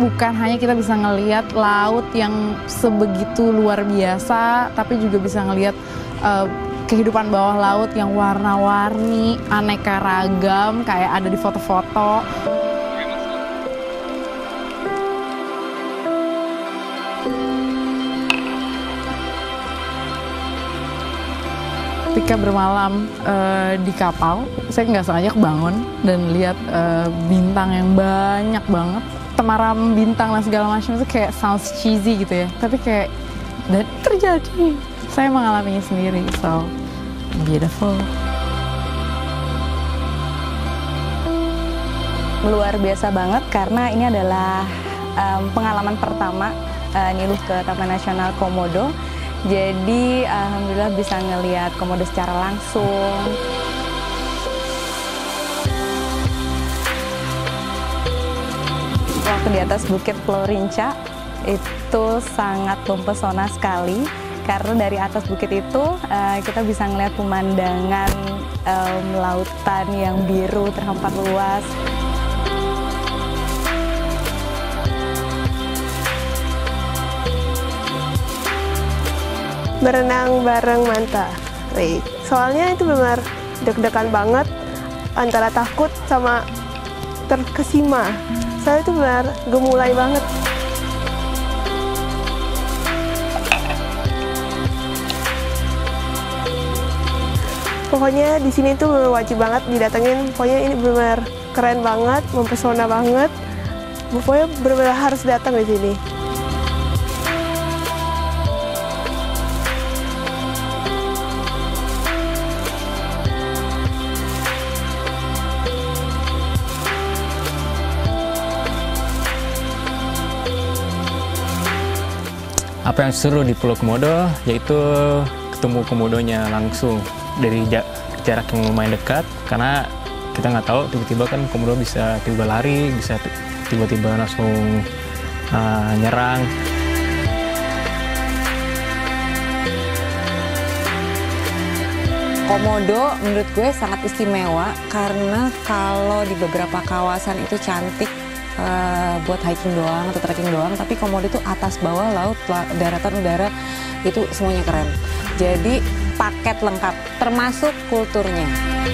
bukan hanya kita bisa ngelihat laut yang sebegitu luar biasa, tapi juga bisa ngelihat kehidupan bawah laut yang warna-warni, aneka ragam, kayak ada di foto-foto. Ketika bermalam di kapal, saya nggak sengaja kebangun dan lihat bintang yang banyak banget. Temaram bintang dan segala macam itu kayak sounds cheesy gitu ya. Tapi kayak, dan terjadi. Saya mengalaminya sendiri, so beautiful. Luar biasa banget karena ini adalah pengalaman pertama niluh ke Taman Nasional Komodo. Jadi alhamdulillah bisa ngelihat komodo secara langsung. Waktu di atas Bukit Florinca itu sangat mempesona sekali karena dari atas bukit itu kita bisa ngelihat pemandangan lautan yang biru terhampar luas. Berenang bareng Manta Ray. Soalnya itu benar deg-degan banget antara takut sama terkesima. Saya itu benar gemulai banget. Pokoknya di sini tuh benar wajib banget didatengin. Pokoknya ini benar keren banget, mempesona banget. Pokoknya benar harus datang di sini. Apa yang seru di Pulau Komodo yaitu ketemu komodonya langsung dari jarak yang lumayan dekat, karena kita nggak tahu tiba-tiba kan komodo bisa tiba lari, bisa tiba-tiba langsung nyerang. Komodo menurut gue sangat istimewa karena kalau di beberapa kawasan itu cantik buat hiking doang atau trekking doang, tapi Komodo itu atas bawah laut, daratan, udara itu semuanya keren. Jadi paket lengkap termasuk kulturnya.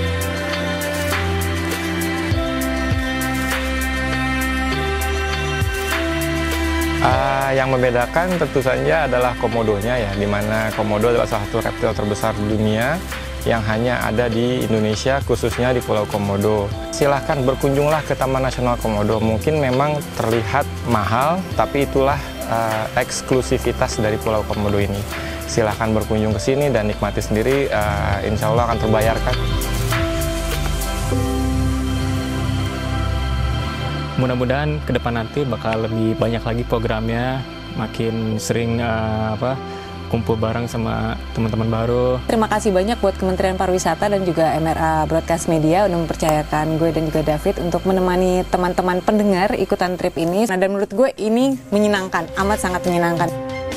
Yang membedakan tentu saja adalah komodonya ya, di mana komodo adalah salah satu reptil terbesar di dunia yang hanya ada di Indonesia, khususnya di Pulau Komodo. Silahkan berkunjunglah ke Taman Nasional Komodo. Mungkin memang terlihat mahal, tapi itulah eksklusivitas dari Pulau Komodo ini. Silahkan berkunjung ke sini dan nikmati sendiri, insya Allah akan terbayarkan. Mudah-mudahan ke depan nanti bakal lebih banyak lagi programnya, makin sering kumpul bareng sama teman-teman baru. Terima kasih banyak buat Kementerian Pariwisata dan juga MRA Broadcast Media udah mempercayakan gue dan juga David untuk menemani teman-teman pendengar ikutan trip ini. Nah, dan menurut gue ini menyenangkan, amat sangat menyenangkan.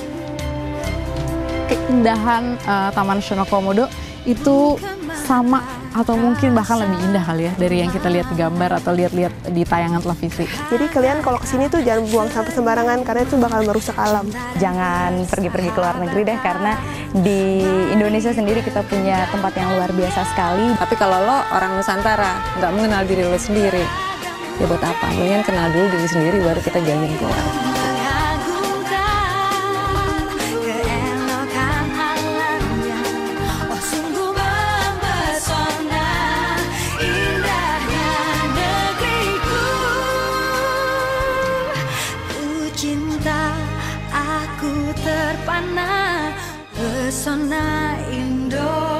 Keindahan Taman Nasional Komodo itu sama atau mungkin bahkan lebih indah kali ya dari yang kita lihat di gambar atau lihat-lihat di tayangan televisi. Jadi kalian kalau kesini tuh jangan buang sampah sembarangan karena itu bakal merusak alam. Jangan pergi-pergi ke luar negeri deh, karena di Indonesia sendiri kita punya tempat yang luar biasa sekali. Tapi kalau lo orang Nusantara nggak mengenal diri lo sendiri, ya buat apa? Mendingan kenal dulu diri sendiri baru kita jalan keluar. Cinta aku terpana pesona Indo.